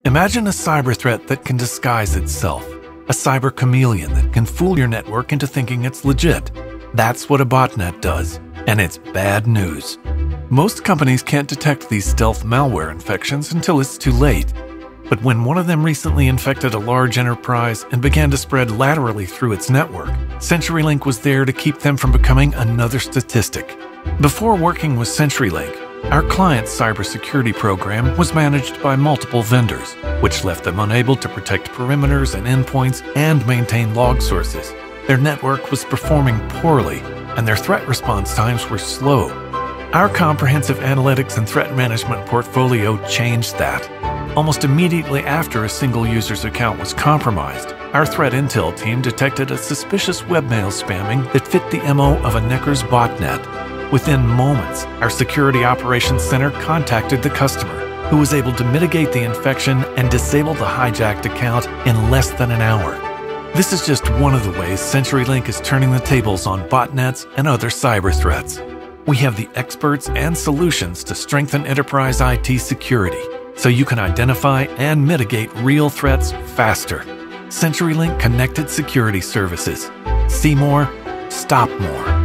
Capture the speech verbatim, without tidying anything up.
Imagine a cyber threat that can disguise itself, a cyber chameleon that can fool your network into thinking it's legit. That's what a botnet does, and it's bad news. Most companies can't detect these stealth malware infections until it's too late. But when one of them recently infected a large enterprise and began to spread laterally through its network, CenturyLink was there to keep them from becoming another statistic. Before working with CenturyLink, our client's cybersecurity program was managed by multiple vendors, which left them unable to protect perimeters and endpoints and maintain log sources. Their network was performing poorly, and their threat response times were slow. Our comprehensive analytics and threat management portfolio changed that. Almost immediately after a single user's account was compromised, our threat intel team detected a suspicious webmail spamming that fit the M O of a Necker's botnet. Within moments, our Security Operations Center contacted the customer, who was able to mitigate the infection and disable the hijacked account in less than an hour. This is just one of the ways CenturyLink is turning the tables on botnets and other cyber threats. We have the experts and solutions to strengthen enterprise I T security, so you can identify and mitigate real threats faster. CenturyLink Connected Security Services. See more, stop more.